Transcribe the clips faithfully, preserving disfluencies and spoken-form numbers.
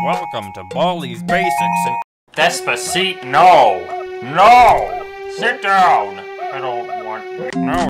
Welcome to Baldi's Basics and Despacito. No! No! Sit down! I don't want. No.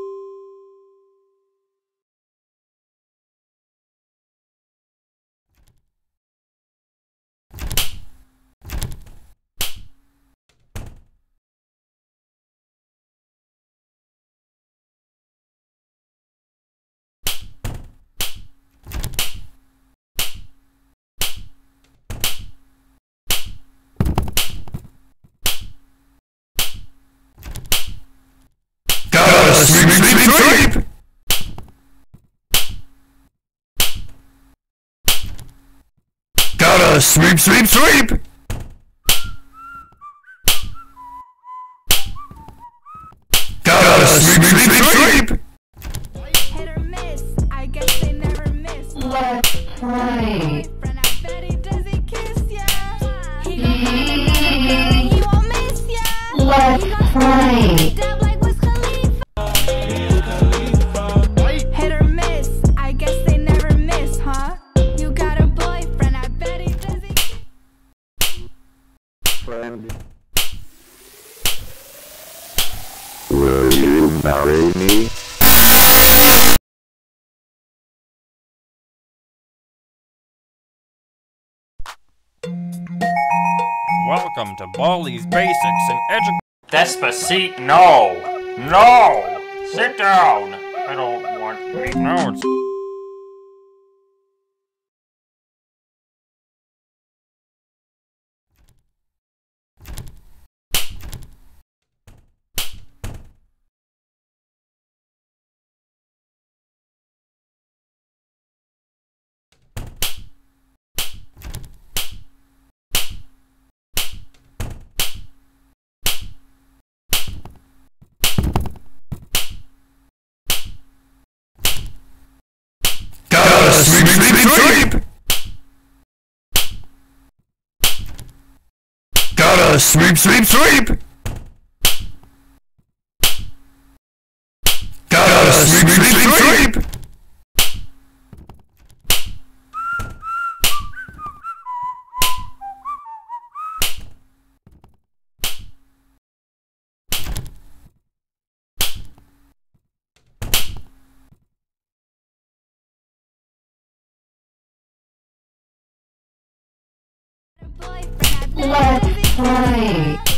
Sweep, sweep, sweep! Gotta sweep, sweep, sweep! Gotta sweep, sweep, sweep! Hit or miss, I guess they never miss. Let's play. Boyfriend, I bet he does he kiss ya. He gon' have he won't miss ya. Let's play. Dab like Wiz Khalifa. Hit or miss, I guess they never miss, huh? You got a boyfriend, I bet he does he kiss. Friend, will you marry me? welcome to Baldi's Basics and Edu- Despacito. No! No! Sit down! I don't want. No, it's Sweep, sweep, sweep! Gotta sweep, sweep, sweep! Gotta sweep, sweep, sweep! Boyfriend, I bet he Let's does he kiss play. ya.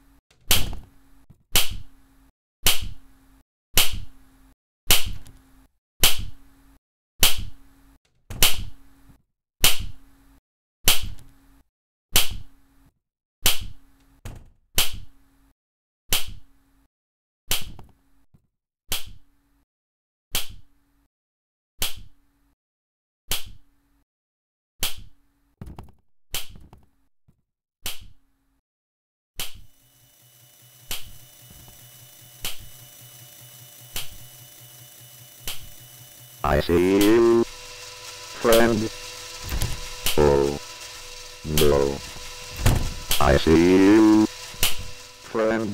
I see you, friend. Oh, no. I see you, friend.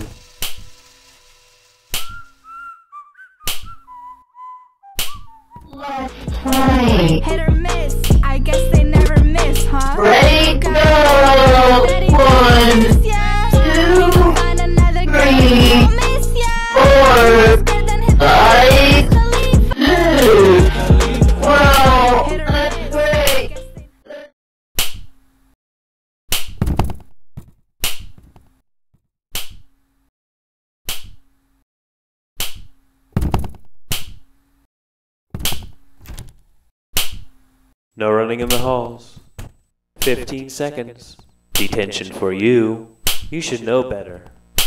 Let's play. Hit or miss, I guess they never miss, huh? Ready, You got go. a boyfriend, I bet he One, does he kiss ya. two, He gon' find another girl, he three, won't miss ya. four, Better than hit the five, Wiz Khalifa. two. Wow, Hit or that's miss, great. I guess they- No running in the halls. Fifteen seconds. Detention for you. You should know better.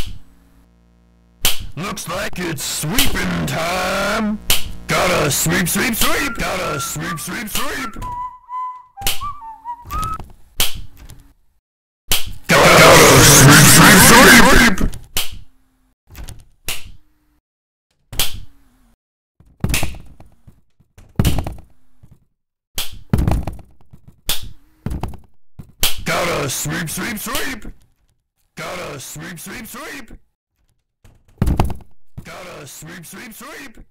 Looks like it's sweeping time. Gotta sweep, sweep, sweep. Gotta sweep, sweep, sweep. Gotta sweep, sweep, sweep. Gotta sweep, sweep, sweep. Gotta sweep, sweep, sweep. Gotta sweep, sweep, sweep.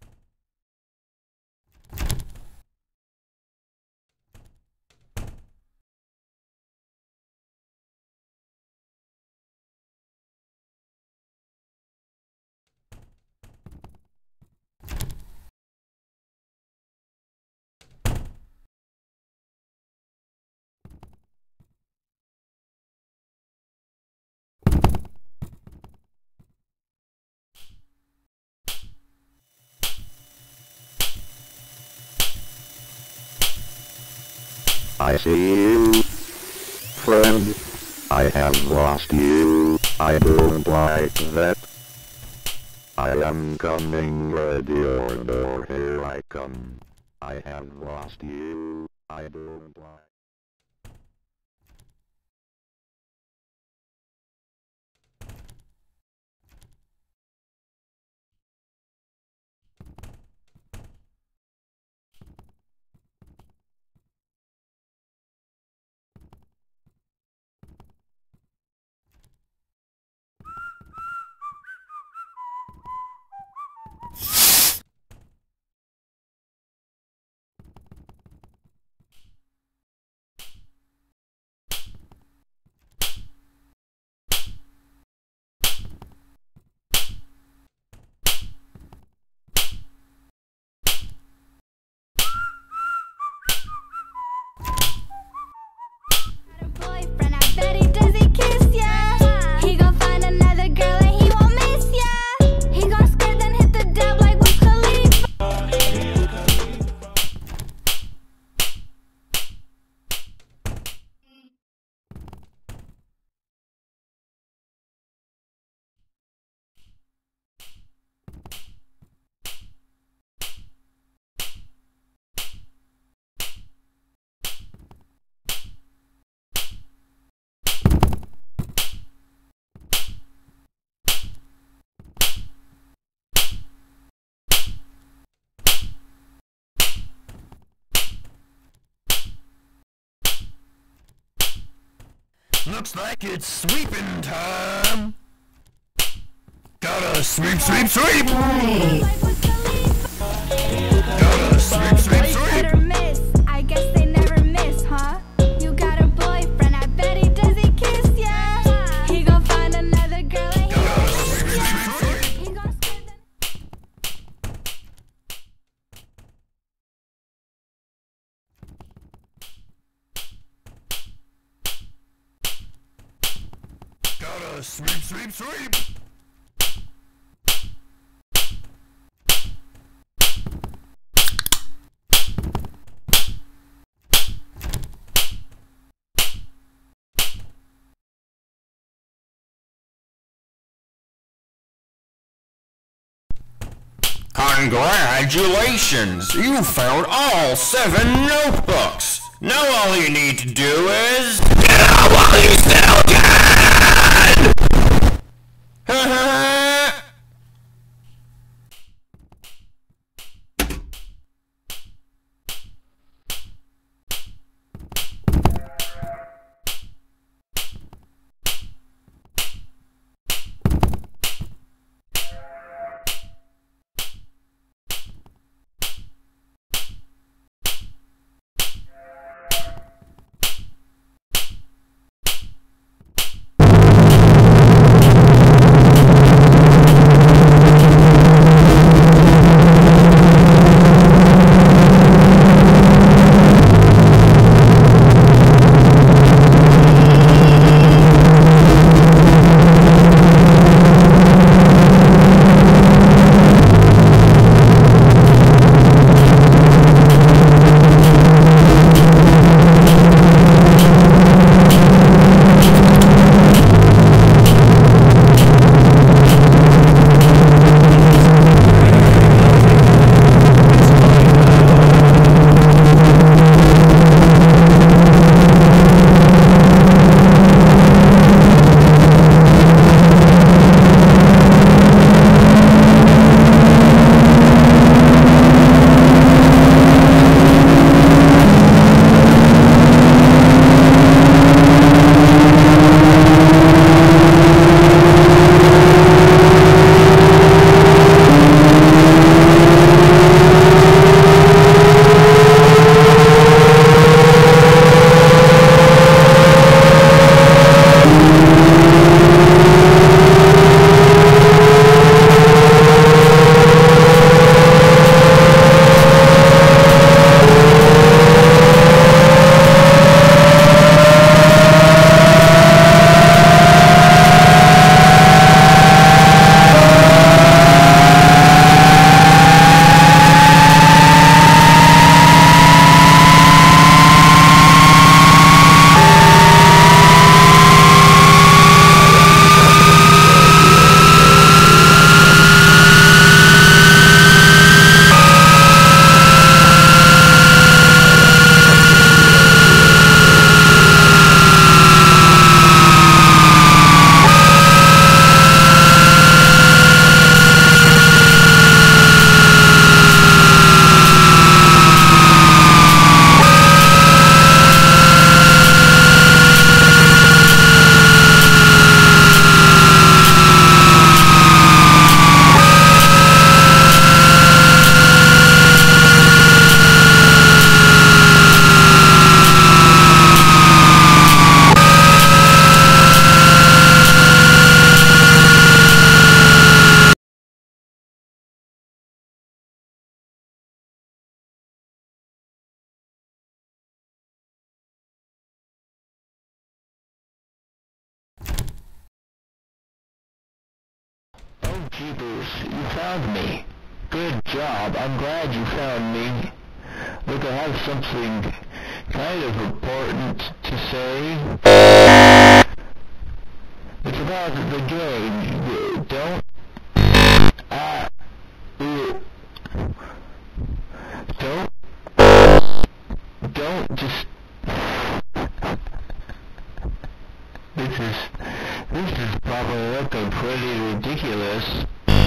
I see you. Friend, I have lost you. I don't like that. I am coming, ready or no, here I come. I have lost you. I don't like. Boyfriend, I bet he does he kiss ya. He gon' find another girl and he won't miss ya. He gon' skirt then hit the dub like Wiz Khalifa. Looks like it's sweeping time. Gotta sweep, sweep, sweep. Like Wiz Khalifa. Gotta sweep, sweep, Boys hit or sweep. miss, I guess they never miss, huh? You got a boyfriend, I bet he does he kiss ya. He gon' find another girl and he Gotta won't sweep, miss sweep, ya. sweep. He gon' skirt then. Gotta sweep, sweep, sweep. Congratulations! You found all seven notebooks! Now all you need to do is... Get out while you still can! Jeepers, you found me. Good job. I'm glad you found me. Look, I have something kind of important to say. It's about the game. Don't... Uh... Don't... Don't just... This is... This is probably looking pretty ridiculous.